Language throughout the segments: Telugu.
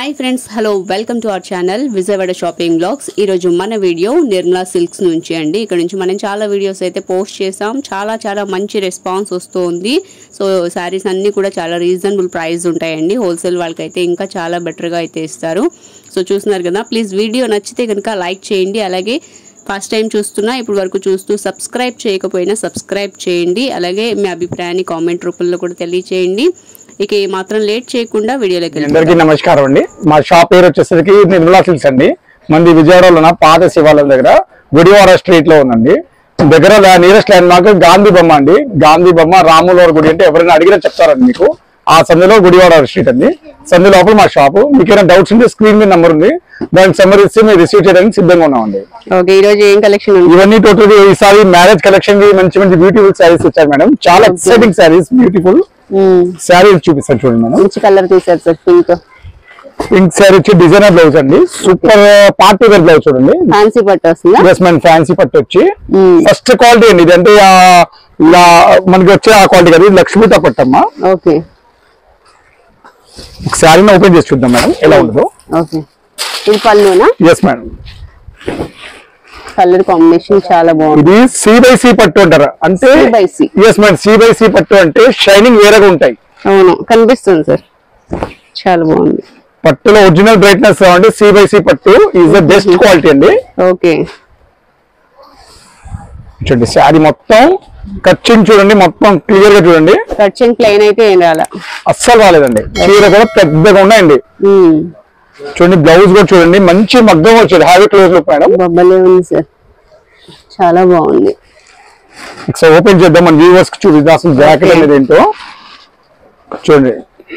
High friends hello welcome to our channel Vijayawada shopping blogs. ఈ రోజు మన వీడియో నిర్మలా సిల్క్స్ నుంచి అండి। ఇక్కడ నుంచి మనం చాలా వీడియోస్ అయితే పోస్ట్ చేసాం, చాలా మంచి రెస్పాన్స్ వస్తుంది। సో సారీస్ అన్ని కూడా చాలా రీజనబుల్ ప్రైస్ ఉంటాయండి। హోల్సేల్ వాళ్ళకైతే ఇంకా చాలా బెటర్ గా అయితే ఇస్తారు। సో చూస్తున్నారు కదా, ప్లీజ్ వీడియో నచ్చితే కనుక లైక్ చేయండి। అలాగే ఫస్ట్ టైం చూస్తున్నా ఇప్పుడు వరకు చూస్తూ సబ్స్క్రైబ్ చేయకపోయినా సబ్స్క్రైబ్ చేయండి। అలాగే మీ అభిప్రాయాన్ని కామెంట్ రూపంలో కూడా తెలియజేయండి। ఇక మాత్రం లేట్ చేయకుండా వీడియోలోకి వెళ్దాం। అందరికీ నమస్కారం అండి। మా షాప్ పేరు వచ్చేసరికి నిర్మలా సిల్క్స్ అండి। మంది విజయవాడలో ఉన్న పాత శివాలయం దగ్గర గుడివాడ స్ట్రీట్ లో ఉందండి। దగ్గర నియరెస్ట్ ల్యాండ్ మార్క్ గాంధీ బొమ్మ అండి। గాంధీ బొమ్మ రాములవారి గుడి అంటే ఎవరైనా అడిగినా చెప్తారండి మీకు। ఆ సందులో గుడివాడ స్ట్రీట్ అండి। సందు లోపల మా షాపు। మీకు ఏమైనా డౌట్స్ ఉంటే స్క్రీన్ మీద నెంబర్ ఉంది, దానికి సంబంధించి మీరు రిసీవ్ చేయడానికి సిద్ధంగా ఉన్నామండి। ఓకే, ఈ రోజు ఏం కలెక్షన్ ఉంది? ఇవన్నీ టోటల్ ఈసారి మ్యారేజ్ కలెక్షన్ కి మంచి బ్యూటిఫుల్ శారీస్ ఇచ్చారు మేడం। చాలా ఎక్సైటింగ్ శారీస్, బ్యూటిఫుల్ శారీస్ చూపిస్తాను చూడండి మేడం। మంచి కలర్ తీసారు సార్, పింక్ శారీ వచ్చి డిజైనర్ బ్లౌజ్ అండి। సూపర్ పార్టీ వేర్ బ్లౌజ్ చూడండి, ఫ్యాన్సీ పట్టు వస్తుంది। ఎస్ మేడం, ఫ్యాన్సీ పట్టు వచ్చి ఫస్ట్ క్వాలిటీ అండి ఇది। అంటే మనకి వచ్చే ఆ క్వాలిటీ కదా, లక్ష్మీతో పట్టమ్మా। ఓకే, శారీని ఓపెన్ చేసి చూద్దాం మేడం ఎలా ఉంటుందో। ఓకే, ఇది పళ్ళునా? ఎస్ మేడం, కలర్ కాంబినేషన్ చాలా బాగుంది। ఇది సి పట్టు అంటారు, అంటే ఎస్ మేడం సి పట్టు అంటే షైనింగ్ వేరేగా ఉంటాయి। అవును, కనిపిస్తుంది సార్, చాలా బాగుంది। పట్టులో ఒరిజినల్ బ్రైట్నెస్ అంటే సి పట్టు ఈజ్ ద బెస్ట్ క్వాలిటీ అండి। ఓకే, చూడండి శారీ మొత్తం కచ్చింగ్ చూడండి, మొత్తం క్లియర్ గా చూడండి। కచ్చింగ్ ప్లెయిన్ అయితే ఏం రాలా, అస్సలు రాలేదండి। చీర కూడా పెద్దగా ఉన్నాయండి। చూడండి బ్లౌజ్ కూడా చూడండి, మంచి మగ్గం వచ్చేది, హ్యావీ క్లోజ్ లుక్ మేడం। బొబ్బలే ఉంది సార్, చాలా బాగుంది। ఒకసారి ఓపెన్ చేద్దాం, మన వ్యూవర్స్ కి చూపిద్దాం అసలు జాకెట్ అనేది ఏంటో చూడండి।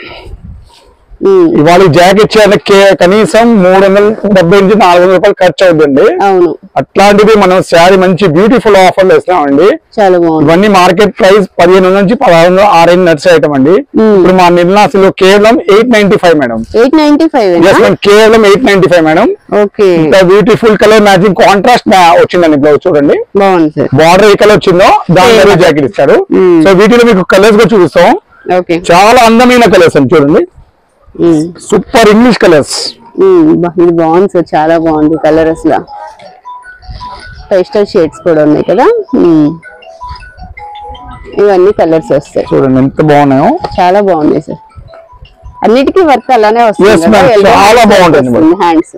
ఇవాళ జాకెట్ చేయాలంటే కనీసం 370 నుంచి 400 రూపాయలు ఖర్చు అవుతుందండి। అవును, అట్లాంటిది మనం శారీ మంచి బ్యూటిఫుల్ ఆఫర్లు ఇస్తున్నామండి। చాలా బాగుంది। ఇవన్నీ మార్కెట్ ప్రైస్ 15 నుంచి 16 6 నడిచే ఐటమ్ అండి। ఇప్పుడు మా నిర్మలాసిలో కేవలం 895 మేడం। 895 కేవలం 895 మేడం। ఓకే, ఇంత బ్యూటిఫుల్ కలర్ మ్యాచింగ్ కాంట్రాస్ట్ వచ్చిందండి బ్లౌజ్ చూడండి, బాగుంది సార్। బార్డర్ ఏ కలర్ వచ్చిందో దాని జాకెట్ ఇచ్చారు। సో వీటిలో మీకు కలర్స్ కూడా చూపిస్తాం, చాలా అందమైన కలర్స్ అండి చూడండి, సూపర్ ఇంగ్లీష్ కలర్స్। ఇది బాగుంది సార్, చాలా బాగుంది కలర్, అసలు పేస్టల్ షేడ్స్ కూడా ఉన్నాయి కదా। ఇవన్నీ కలర్స్ వస్తాయి చూడండి ఎంత బాగున్నాయో, చాలా బాగుంది సార్। అన్నిటికీ వర్క్ అలానే వస్తుంది, చాలా బాగుంటుంది హ్యాండ్స్।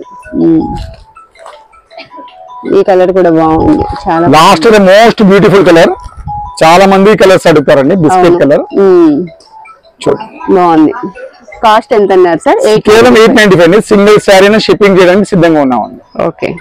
ఈ కలర్ కూడా బాగుంది, చాలా లాస్ట్ మోస్ట్ బ్యూటిఫుల్ కలర్, చాలా మంది కలర్స్ అడుగుతారండి, బిస్కెట్ కలర్ చూడండి, బాగుంది। కాస్ట్ ఎంత అన్నారు సార్? కేవలం 895 సింగిల్ శారీ షిప్పింగ్ చేయడానికి సిద్ధంగా ఉన్నామండి। ఓకే,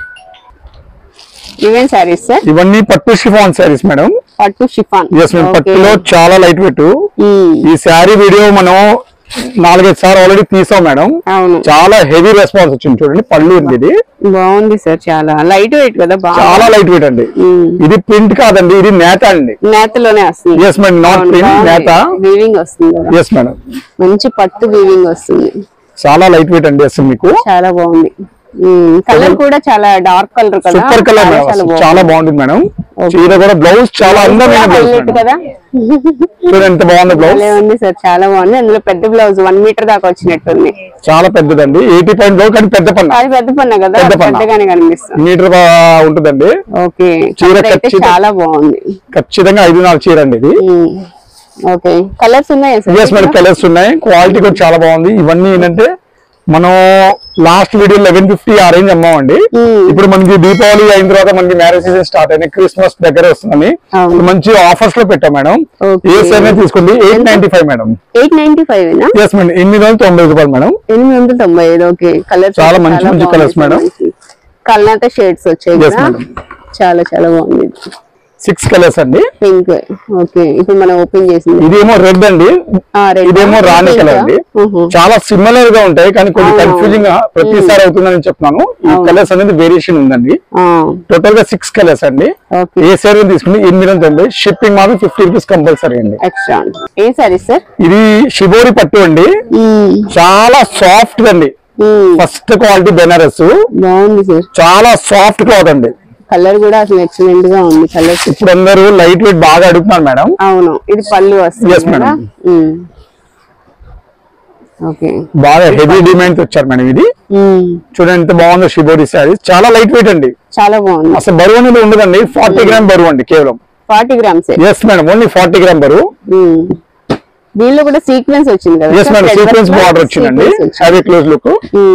ఇవేం శారీస్ సార్? ఇవన్నీ పట్టు షిఫాన్ శారీస్ మేడం। పట్టు షిఫాన్, ఎస్ మేడం, పట్టులో చాలా లైట్ వెయిట్। ఈ శారీ వీడియో మనం 4-5 సార్లు ఆల్రెడీ తీసాం మేడం। అవును, చాలా హెవీ రెస్పాన్స్ వచ్చింది చూడండి, పళ్ళు ఉంది, ఇది బాగుంది సార్, చాలా లైట్ వెయిట్ కదా, చాలా లైట్ వెయిట్ అండి। ఇది ప్రింట్ కాదండి, ఇది నేత అండి, నేతలోనే వస్తుంది। ఎస్ మేడం, నాట్ ప్రింట్, నేత వీవింగ్ వస్తుంది। ఎస్ మేడం, మంచి పట్టు వీవింగ్ వస్తుంది, చాలా లైట్ వెయిట్ అండి అసలు మీకు, చాలా బాగుంది। కలర్ కూడా చాలా డార్క్ కలర్ కదా, సూపర్ కలర్ మేడం, చాలా బాగుంటుంది మేడం। చీర కూడా బ్లౌజ్ చాలా అందమైన బ్లౌజ్ కదా, చూడండి ఎంత బాగుంది బ్లౌజ్, ఉంది సార్, చాలా బాగుంది। అందులో పెద్ద బ్లౌజ్ 1 మీటర్ దాకా వచ్చినట్టుంది, చాలా పెద్దదండి, 80 పాయింట్ బ్లౌజ్, కానీ పెద్ద పన్న, అది పెద్ద పన్న కదా, పెద్దగానే కనిపిస్తుంది, మీటర్ ఉంటుందండి। ఓకే, చాలా బాగుంది, ఖచ్చితంగా 5-4 చీర అండి ఇది। ఓకే, కలర్స్ ఉన్నాయి సార్? ఎస్ మేడం, కలర్స్ ఉన్నాయి, క్వాలిటీ కూడా చాలా బాగుంది। ఇవన్నీ ఏంటంటే మనం లాస్ట్ వీడియో 1150 ఆ రేంజ్ అమ్మామండి। ఇప్పుడు మనకి దీపావళి అయిన తర్వాత మనకి మ్యారేజ్ సీజన్ స్టార్ట్ అయిన, క్రిస్మస్ దగ్గర వస్తుందని మంచి ఆఫర్స్ లో పెట్టాం మేడం। ఏ సైజ్ తీసుకోండి, 895 మేడం। 895 ఎస్ మేడం, 890 రూపాయలు మేడం, 895। ఓకే, కలర్ చాలా మంచి కలర్స్ మేడం, కలర్ అంతా షేడ్స్ వచ్చాయి, చాలా బాగుంది। 6 కలర్స్ అండి, పింక్। ఓకే, ఇప్పుడు మనం ఓపెన్ చేసింది ఇదేమో రెడ్ అండి, ఇదేమో రాణి కలర్ అండి। చాలా సిమిలర్ గా ఉంటాయి, కానీ కొంచెం కన్ఫ్యూజింగ్ గా ప్రతిసారి అవుతుందని చెప్తున్నాను। ఈ కలర్స్ అనేది వేరియేషన్ ఉందండి, టోటల్ గా 6 కలర్స్ అండి। ఏ సారీ తీసుకుంటే 890, షిప్పింగ్ మాత్రం 50 రూపీస్ కంపల్సరీ అండి ఎక్స్ట్రా। ఏ సారీ సార్? ఇది షిబోరి పట్టు అండి, చాలా సాఫ్ట్ అండి, ఫస్ట్ క్వాలిటీ బెనారస్, బాగుంది సార్, చాలా సాఫ్ట్ క్లాత్ అండి। కలర్ కూడా అసలు ఎక్సలెంట్ గా ఉంది, కలర్ ఇప్పుడు అందరూ లైట్ వెయిట్ బాగా అడుగుతున్నారు మేడం। అవును, ఇది పళ్ళు వస్తుంది మేడం, ఓకే బాగా హెవీ డిమాండ్ వచ్చారు మేడం. ఇది చూడండి ఎంత బాగుందో షిబోరి శారీస్, చాలా లైట్ వెయిట్ అండి, చాలా బాగుంది. అసలు బరువు అనేది ఉండదండి, 40 గ్రామ్ బరువు అండి కేవలం. 40 grams. Yes madam, only 40 gram బరువు. దీనిలో కూడా సీక్వెన్స్ వచ్చింది కదా? ఎస్ మేడం, సీక్వెన్స్ బార్డర్ వచ్చిందండి, హ్యావీ క్లోజ్ లుక్.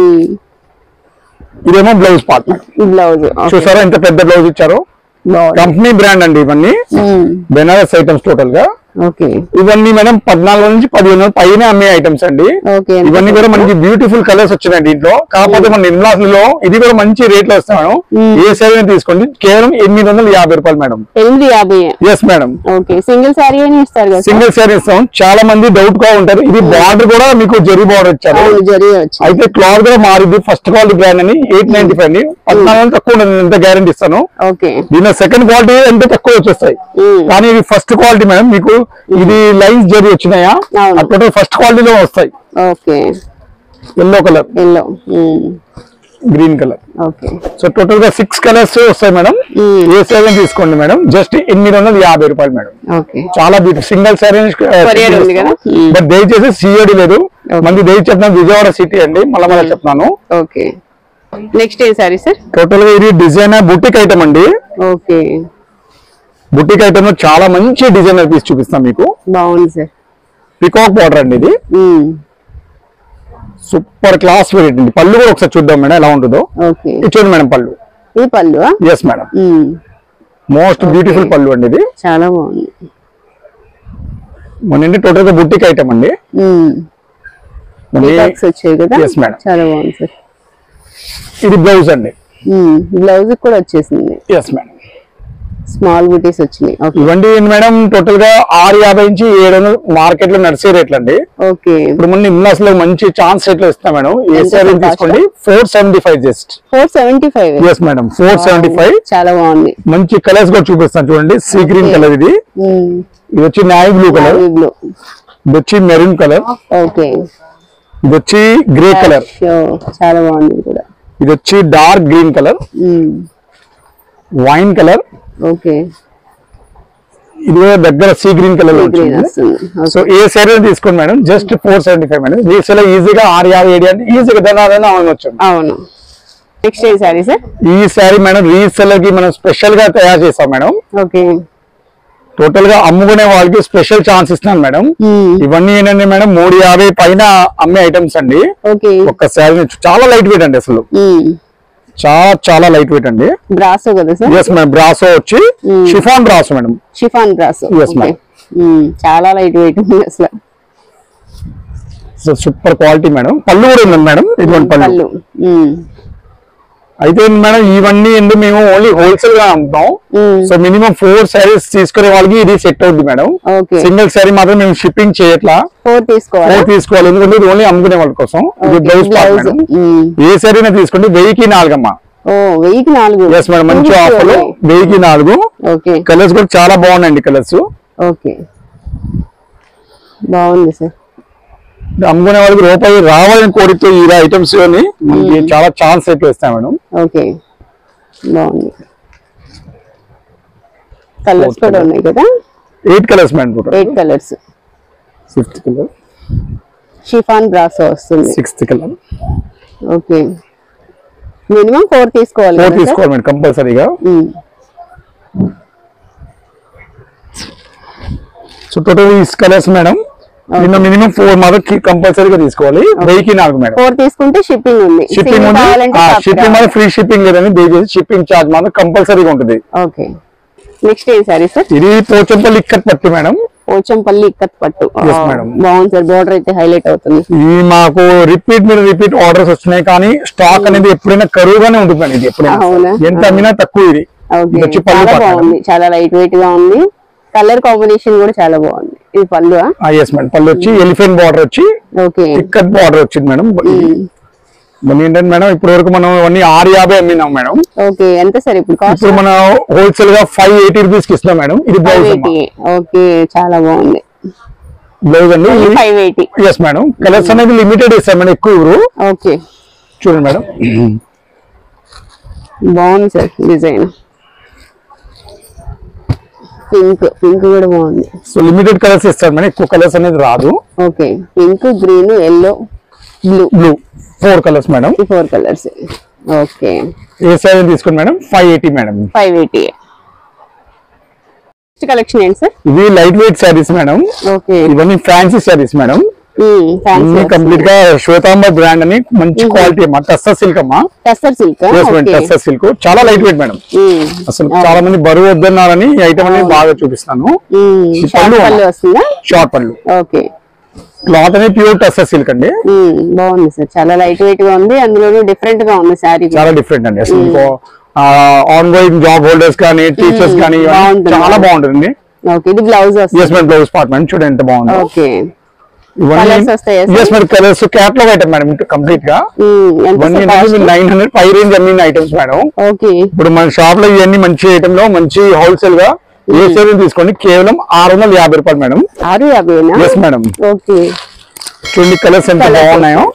ఇదేమో బ్లౌజ్ పార్ట్. బ్లౌజ్ చూసారా ఎంత పెద్ద బ్లౌజ్ ఇచ్చారో, కంపెనీ బ్రాండ్ అండి ఇవన్నీ, బెనారస్ ఐటమ్స్ టోటల్ గా. ఇవన్నీ మేడం 14 నుంచి 15 పైన అమ్మే ఐటమ్స్ అండి. ఇవన్నీ కూడా మనకి బ్యూటిఫుల్ కలర్స్ వచ్చినాయి దీంట్లో. కాకపోతే మన నిర్మలాలో ఇది కూడా మంచి రేట్ లో వస్తాం మేడం. ఏ సారీ తీసుకోండి కేవలం 850 రూపాయలు madam. 850. Yes madam. Single sari ఇస్తారు కదా? సింగిల్ సారీ ఇస్తాం. చాలా మంది డౌట్ గా ఉంటారు. ఇది బార్డర్ కూడా మీకు జరీ బార్డర్ ఇచ్చారు, అయితే క్లాత్ కూడా మారింది. ఫస్ట్ క్వాలిటీ బ్రాండ్ అని 895 అండి. 14 తక్కువ ఉండదు, ఎంత గ్యారంటీ ఇస్తాను. దీనిలో సెకండ్ క్వాలిటీ ఎంత తక్కువ వచ్చేస్తాయి, కానీ ఇది ఫస్ట్ క్వాలిటీ మేడం. మీకు ఇది లైన్స్ జరీ వచ్చినాయా, అక్కడ ఫస్ట్ క్వాలిటీలో వస్తాయి. Yellow colour, green colour. So total గా 6 కలర్స్ వస్తాయి మేడం. ఏ సారీ తీసుకోండి మేడం, జస్ట్ 850 రూపాయలు మేడం. చాలా బ్యూటిఫుల్ సింగిల్ సారీ. బట్ దయచేసి సిఓడి లేదు, మంది దయచేసి చెప్తున్నాను విజయవాడ సిటీ అండి, మళ్ళీ చెప్తున్నాను. నెక్స్ట్ ఏ సారీ సార్? టోటల్ గా ఇది డిజైన్ బుటిక్ ఐటమ్ అండి. బుటిక్ ఐటమ్ లో చాలా మంచి డిజైనర్ పీస్ చూపిస్తాం మీకు. బాగుంది సార్. పికాక్ బార్డర్ అండి ఇది, సూపర్ క్లాస్ వెరైటీ అండి. పళ్ళు కూడా ఒకసారి చూద్దాం మేడం ఎలా ఉంటుందో. చూడండి మేడం పళ్ళు. ఈ పళ్ళు? ఎస్ మేడం, మోస్ట్ బ్యూటిఫుల్ పళ్ళు అండి ఇది, చాలా బాగుంది. మన టోటల్ గా బుటిక్ ఐటమ్ అండి. వచ్చాయి కదా? ఎస్ మేడం, చాలా బాగుంది సార్. ఇది బ్లౌజ్ అండి, బ్లౌజ్ కూడా వచ్చేసింది. ఎస్ మేడం, స్మాల్ బూటీస్ వచ్చినాయి. ఇవ్వండి మేడం. టోటల్ గా 650 నుంచి 700 మార్కెట్ లో నడిచే రేట్లు అండి. ఇప్పుడు మన నిమ్లాస్ లో మంచి ఛాన్స్ రేట్లు ఇస్తాం మేడం. ఏ సారీ తీసుకోండి 475 జస్ట్. 475? Yes madam, 475. చాలా బాగుంది. మంచి కలర్స్ కూడా చూపిస్తాను చూడండి. సీ గ్రీన్ కలర్ ఇది, ఇది వచ్చి నావీ బ్లూ కలర్, ఇది వచ్చి మెరూన్ కలర్, ఇది వచ్చి గ్రే కలర్, చాలా బాగుంది కూడా. ఇది వచ్చి dark green colour, wine colour, ఇది దగ్గర సీ గ్రీన్ కలర్ లో వచ్చింది. సో ఏ సారీ తీసుకోండి మేడం, జస్ట్ 475 మేడం. రీసేల్ ఈజీగా 650 అంటే ఈజీగా ధనాలైనా అవ్వచ్చు. అవును. నెక్స్ట్ ఏ సారీ సార్? ఈ సారీ మేడం రీసేల్ కి మనం స్పెషల్ గా తయారు చేస్తాం మేడం. టోటల్ గా అమ్ముకునే వాళ్ళకి స్పెషల్ ఛాన్స్ ఇస్తున్నాను మేడం. ఇవన్నీ ఏంటంటే మేడం 350 పైన అమ్మే ఐటమ్స్ అండి. ఒక్క సారీ చాలా లైట్ వెయిట్ అండి, అసలు చాలా లైట్ వెయిట్ అండి. బ్రాసో కదా సార్? ఎస్ మేడం, బ్రాసో వచ్చి chiffon brasso madam. Chiffon brasso. Yes madam, చాలా లైట్ వెయిట్ ఉంది అసలు. Super quality madam. పళ్ళు కూడా ఉంది మేడం, ఇటువంటి పళ్ళు. అయితే మేడం ఇవన్నీ ఎందుకు మేము ఓన్లీ హోల్సేల్ గా అమ్ముతాం. సో మినిమం 4 సారీస్ తీసుకునే వాళ్ళకి ఇది సెట్ అవుతుంది మేడం. సింగిల్ సారీ మాత్రం మేము షిప్పింగ్ చేయట్లా, 4 తీసుకోవాలి, ఎందుకంటే ఇది ఓన్లీ అమ్ముకునే వాళ్ళ కోసం. ఇది బ్లౌజ్ పార్ట్ మేడం. ఏ సారీనా తీసుకోండి 1000కి 4 అమ్మా. 1000కి 4? ఎస్ మేడం, మంచి ఆఫర్ లో 1000కి 4. కలర్స్ కూడా చాలా బాగున్నాయండి కలర్స్. బాగుంది సార్. అమ్ముకునే వాళ్ళకి రూపాయి రావాలని కోరితో ఈ ఐటమ్స్ మనకి చాలా ఛాన్స్ ఎక్కువ ఇస్తాం మేడం. బాగుంది. కలర్స్ కూడా ఉన్నాయి కదా? 8 colours madam. 8 colours. 5th colour chiffon brasso వస్తుంది. 6th colour. మినిమం 4 తీసుకోవాలి. 4 తీసుకోవాలి మేడం కంపల్సరీగా. సో టోటల్ ఈ కలర్స్ మేడం మినిమం 4 మాత్రం కంపల్సరీగా తీసుకోవాలి. 1000కి 4 మేడం. 4 తీసుకుంటే షిప్పింగ్ ఉంది. షిప్పింగ్ మాత్రం ఫ్రీ షిప్పింగ్ లేదని దయచేసి షిప్పింగ్ ఛార్జ్ మాత్రం కంపల్సరీగా ఉంటుంది. నెక్స్ట్ ఏ సారీ సార్? ఇది పోచంపల్లి ఇక్కత్ పట్టు మేడం. పోచంపల్లి ఇక్కత్ పట్టు. బాగుంది సార్, బోర్డర్ అయితే హైలైట్ అవుతుంది. ఇది మాకు రిపీట్ ఆర్డర్స్ వస్తున్నాయి, కానీ స్టాక్ అనేది ఎప్పుడైనా కరువుగానే ఉంటుంది. ఇది ఎప్పుడైనా ఎంత అమ్మినా తక్కువ. ఇది బాగుంది, చాలా లైట్ వెయిట్ గా ఉంది. కలర్ కాంబినేషన్ కూడా చాలా బాగుంది. ఇది పళ్ళు? ఎస్ మేడం, పళ్ళు వచ్చి ఎలిఫెంట్ బార్డర్ వచ్చి ఇక్కత్ బార్డర్ వచ్చింది మేడం. ఏంటంటే మేడం ఇప్పటి వరకు మనం అన్ని 650 అమ్మినాం మేడం. ఎంత సార్ ఇప్పుడు మనం హోల్సేల్ గా 580 రూపీస్ కి ఇస్తున్నాం మేడం. ఇది బ్లౌజ్. చాలా బాగుంది బ్లౌజ్ అండి. 580. Yes madam. కలర్స్ అనేది లిమిటెడ్ ఇస్తాం మేడం, ఎక్కువ ఇవ్వరు. చూడండి మేడం, బాగుంది సార్ డిజైన్. పింక్ కూడా బాగుంది. సో లిమిటెడ్ కలర్స్ ఇస్తారు మేడం, ఎక్కువ కలర్స్ అనేది రాదు. Pink, green, yellow blue 4 colours madam. 4 colours. Okay. ఏ సైజ్ తీసుకోండి మేడం. 580 మేడం. 580. నెక్స్ట్ కలెక్షన్ ఏంటి సార్? ఇవి light weight saris madam. Okay. ఇవన్నీ ఫ్యాన్సీ సారీస్ మేడం. కంప్లీట్ గా శ్వేతాంబర్ బ్రాండ్ అని మంచి క్వాలిటీ అమ్మా. టస్సర్ సిల్క్ అమ్మా. టస్సర్ సిల్క్. టస్సర్ సిల్క్ చాలా లైట్ వెయిట్ మేడం. అసలు చాలా మంది బరువు వద్దన్నారని ఈ ఐటమ్ అనేది బాగా చూపిస్తాను. షార్ట్ పళ్ళు. ఓకే. క్లాత్ అనేది ప్యూర్ టస్సర్ సిల్క్ అండి. బాగుంది సార్. చాలా లైట్ వెయిట్ గా ఉంది. అందులో డిఫరెంట్ గా ఉంది సారీ. చాలా డిఫరెంట్ అండి. అసలు ఆన్ గోయింగ్ జాబ్ హోల్డర్స్ కానీ టీచర్స్ కానీ చాలా బాగుంటుంది. ఇది బ్లౌజ్ బ్లౌజ్ పార్ట్ మేడం. చూడండి ఎంత బాగుంది. Okay. Colours catalogue item madam. Complete గా 900 పై రేంజ్ అమ్మిన ఐటమ్స్ మేడం. ఇప్పుడు మన షాప్ లో ఇవన్నీ మంచి ఐటమ్ లో మంచి హోల్సేల్ గా ఏ సేల్ తీసుకోండి కేవలం 650 రూపాయలు మేడం. 650 మేడం. చూడండి కలర్స్ ఎంత బాగున్నాయో.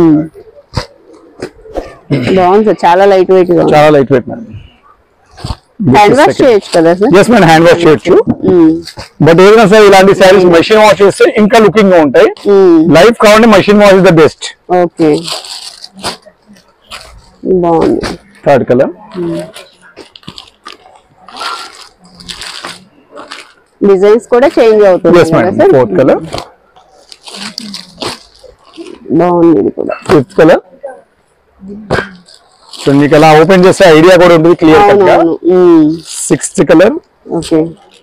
బాగుంది సార్. చాలా లైట్ వెయిట్ గా. చాలా light weight madam. Hand wash చేయొచ్చు కదా sir? yes madam, hand wash చేయొచ్చు. బట్ ఏదైనా సార్ ఇలాంటి సారీస్ మెషిన్ వాష్ చేస్తే ఇంకా లుకింగ్ గా ఉంటాయి. లైఫ్ కావాలంటే machine wash is the best. Okay. బాగుంది. Third colour. డిజైన్స్ కూడా చేంజ్ అవుతుంది. yes madam. Fourth colour. బాగుంది. ఇది కూడా ఫిఫ్త్ కలర్. సో మీకు అలా ఓపెన్ చేస్తే ఐడియా కూడా ఉంటుంది క్లియర్ కట్ గా. Sixth colour. ఓకే.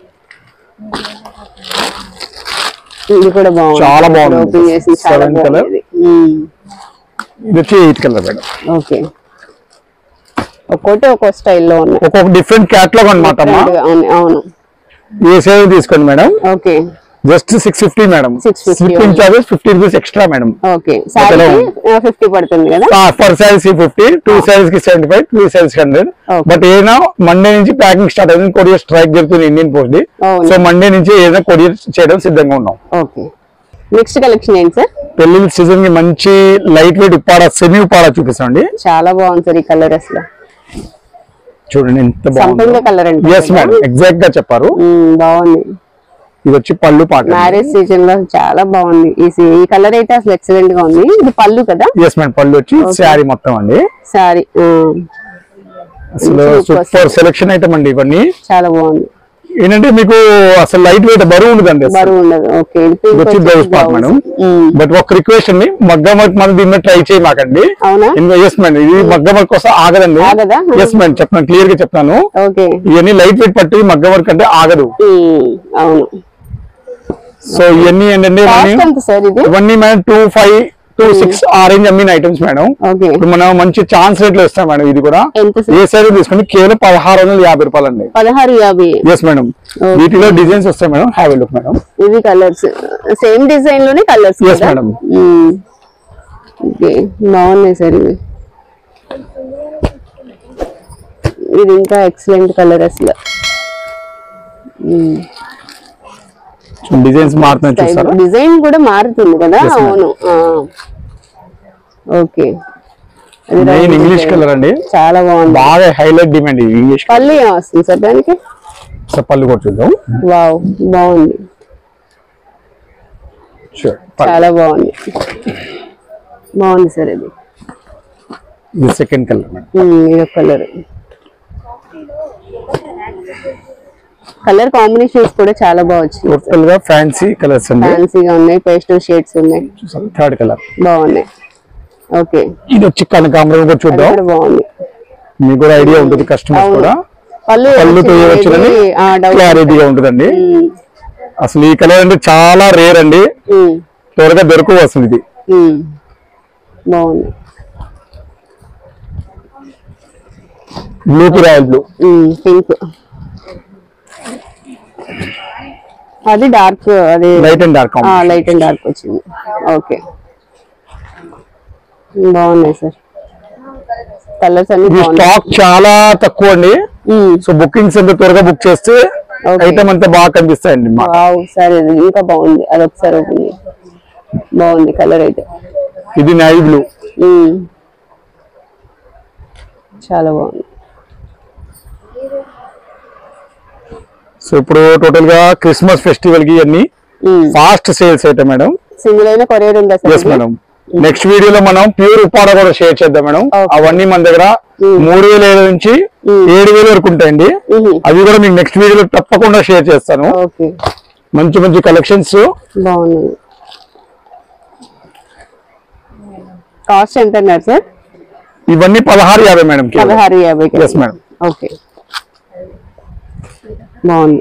ఇది కూడా బాగుంది. చాలా బాగుంది. ఓపెన్ చేసి చాలా సెవెంత్ కలర్. ఇది వచ్చి 8th కలర్ మేడం. ఓకే. ఒక్కొక్కటి ఒక్కో స్టైల్లో ఉన్నాయి. ఒక్కొక్క డిఫరెంట్ క్యాటలాగ్ అన్నమాట. అవును. ఏ సైజ్ తీసుకోండి madam. Okay. Just 650 madam. Shipping charges 50 rupees extra madam. Okay. Sorry 50 పడుతుంది కదా. ఫర్ సైజ్ 50, 2 సైజ్ కి 75, 3 సైజ్ 100. బట్ ఏదైనా మండే నుంచి ప్యాకింగ్ స్టార్ట్ అవుతుంది. కొరియర్ స్ట్రైక్ జరుగుతుంది ఇండియన్ పోస్ట్ ది. సో మండే నుంచి ఏదైనా కొరియర్ చేయడం సిద్ధంగా ఉన్నాం. ఓకే. నెక్స్ట్ కలెక్షన్ ఏంటి సార్? పెళ్లి సీజన్ కి మంచి light weight Uppada, semi Uppada చూపిస్తాండి. చాలా బాగుంది సార్ ఈ కలర్. అసలు చూడండి ఎంత బాగుంది కలర్ అండి. yes మేడం, ఎగ్జాక్ట్ గా చెప్పారు. బాగుంది. ఇది వచ్చి పళ్ళు పాట. మ్యారేజ్ సీజన్ లో చాలా బాగుంది. ఈ కలర్ అయితే అసలు ఎక్సలెంట్ గా ఉంది. ఇది పళ్ళు కదా? yes madam. పళ్ళు వచ్చి శారీ మొత్తం అండి. శారీ అసలు సూపర్ సెలెక్షన్ ఐటమ్ అండి. ఇవన్నీ చాలా బాగుంది. ఏంటంటే మీకు అసలు లైట్ వెయిట్ బరువు ఉండదండి. బరువు ఉండదు. ఓకే. ఇది వచ్చి బ్లౌజ్ పార్ట్ మేడం. బట్ ఒక రిక్వెస్ట్ అండి, మగ్గం వర్క్ మనం దీన్ని ట్రై చేయమాకండి. yes మేడం, ఇది మగ్గం వర్క్ కోసం ఆగదండి. yes మేడం, చెప్తాను క్లియర్ గా చెప్తాను. ఇవన్నీ లైట్ వెయిట్ పట్టి మగ్గం వర్క్ అంటే ఆగదు. అవును. సో ఇవన్నీ ఏంటంటే ఇవన్నీ మేడం 2526 ఆరెంజ్ అమ్మిన ఐటమ్స్ మేడం. ఇప్పుడు మనం మంచి ఛాన్స్ రేట్ లో ఇస్తాం మేడం. ఇది కూడా ఏ సైజ్ తీసుకుని కేవలం 1650 రూపాయలు అండి. 1650. yes madam. వీటిలో డిజైన్స్ వస్తాయి madam. Have a look madam. ఇవి కలర్స్ సేమ్ డిజైన్ లోనే కలర్స్. yes madam. ఓకే. బాగున్నాయి సార్ ఇవి. ఇది ఇంకా ఎక్సలెంట్ కలర్ అసలు. డిజైన్స్ మారుతున్నాయి చూస్తారా? డిజైన్ కూడా మారుతుంది కదా. అవును. ఓకే. మెయిన్ ఇంగ్లీష్ కలర్ అండి. చాలా బాగుంది. బాగా హైలైట్ డిమాండ్ ఇంగ్లీష్. పళ్ళు ఏమొస్తుంది సార్ దానికి? పళ్ళు కూడా చూద్దాం. వావ్, బాగుంది. చాలా బాగుంది. బాగుంది సార్. ఇది సెకండ్ కలర్ మేడం. ఇది కలర్. కలర్ కాంబినేషన్స్ కూడా చాలా బాగా వచ్చింది. టోటల్ గా ఫ్యాన్సీ కలర్స్ ఉన్నాయి. ఫ్యాన్సీగా ఉన్నాయి. పేస్టల్ షేడ్స్ ఉన్నాయి. థర్డ్ కలర్ బాగున్నాయి. ఓకే. ఇది వచ్చి కనకాంబరం కూడా చూద్దాం. బాగుంది. మీకు కూడా ఐడియా ఉంటుంది కస్టమర్స్ కూడా. పళ్ళుతో వచ్చేదని క్లారిటీగా ఉంటుందండి. అసలు ఈ కలర్ అంటే చాలా రేర్ అండి. త్వరగా దొరకవు అసలు. ఇది బాగుంది. బ్లూ కి రాయల్ బ్లూ. పింక్. అది డార్క్. అది light and dark. Light and dark వచ్చింది. ఓకే. బాగున్నాయి సార్ కలర్స్ అన్ని. స్టాక్ చాలా తక్కువ అండి. సో బుకింగ్స్ ఎంత త్వరగా బుక్ చేస్తే ఐటమ్ అంతా బాగా కనిపిస్తాయండి. సరే, ఇంకా బాగుంది. అదొకసారి బాగుంది కలర్ అయితే. ఇది నేవీ బ్లూ. చాలా బాగుంది. సో ఇప్పుడు టోటల్ గా క్రిస్మస్ ఫెస్టివల్ కి అన్ని ఫాస్ట్ సేల్స్ అయితే మేడం. సింగిల్ అయినా కొరియర్ ఉందా సార్? yes madam. నెక్స్ట్ వీడియోలో మనం ప్యూర్ ఉప్పాడ కూడా షేర్ చేద్దాం మేడం. అవన్నీ మన దగ్గర 3,000 నుంచి 7,000 వరకు ఉంటాయండి. అవి కూడా మీకు నెక్స్ట్ వీడియోలో తప్పకుండా షేర్ చేస్తాను. మంచి మంచి కలెక్షన్స్. కాస్ట్ ఎంత అన్నారు సార్? ఇవన్నీ 1650 మేడం. 1650. Yes madam. ఓకే, బాగుంది.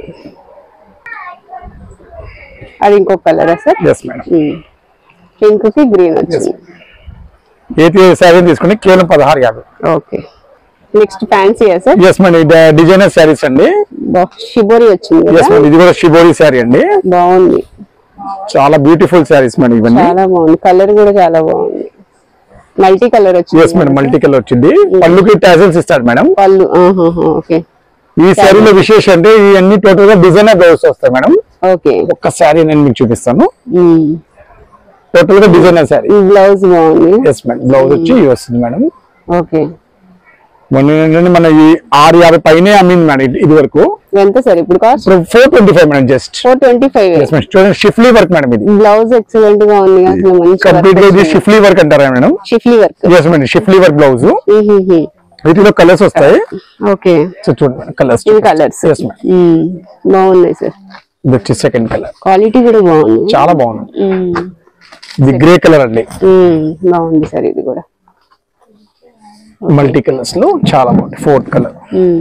అది ఇంకొక కలరా సార్? Yes madam. పింక్ కి గ్రీన్ వచ్చింది. ఏపీ శారీ తీసుకుని కేవలం 1650. Okay, next fancy sir? Yes madam. ఇది డిజైనర్ శారీస్ అండి. షిబోరి వచ్చింది. Yes madam. ఇది కూడా షిబోరి శారీ అండి. బాగుంది, చాలా బ్యూటిఫుల్ శారీస్ మేడం ఇవన్నీ. చాలా బాగుంది, కలర్ కూడా చాలా బాగుంది. మల్టీ కలర్ వచ్చింది. ఎస్ మేడం, మల్టీ కలర్ వచ్చింది. పళ్ళుకి టాజల్స్ ఇస్తాడు మేడం. పళ్ళు. ఓకే. ఈ శారీలో విశేషం అంటే ఇవన్నీ టోటల్ గా డిజైనర్ బ్లౌజ్ వస్తాయి మేడం. ఓకే, ఒక్క శారీ నేను మీకు చూపిస్తాను. టోటల్ గా డిజైనర్ శారీ. బ్లౌజ్ బాగుంది. Yes madam. బ్లౌజ్ వచ్చి వస్తుంది మేడం. ఓకే, మన ఈ 650 పైనే అమ్మింది మేడం ఇది వరకు. ఎంత సార్ ఇప్పుడు cost? 425 madam. Just 425. Schiffli work madam. ఇది బ్లౌజ్ ఎక్సలెంట్ గా ఉంది. అసలు మంచి కంప్లీట్ గా ఇది షిఫ్లీ వర్క్ అంటారా madam? Schiffli work. Yes madam, schiffli work blouse. వీటిలో కలర్స్ వస్తాయి. ఓకే, చూడండి మేడం కలర్స్. ఇవి కలర్స్. ఎస్ మేడం, బాగున్నాయి సార్. ఇది వచ్చి సెకండ్ కలర్. క్వాలిటీ కూడా బాగుంది, చాలా బాగుంది. ఇది గ్రే కలర్ అండి. బాగుంది సార్. ఇది కూడా మల్టీ కలర్స్ లో చాలా బాగుంది. Fourth colour.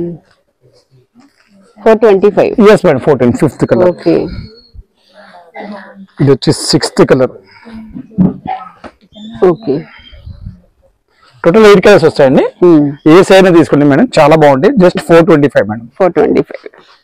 425. Yes madam. 410. Fifth colour. Okay, ఇది వచ్చి sixth colour. Okay, total 8 colours వస్తాయండి. ఏ సైజ్ తీసుకోండి మేడం, చాలా బాగుంటాయి. Just 425 madam. 425.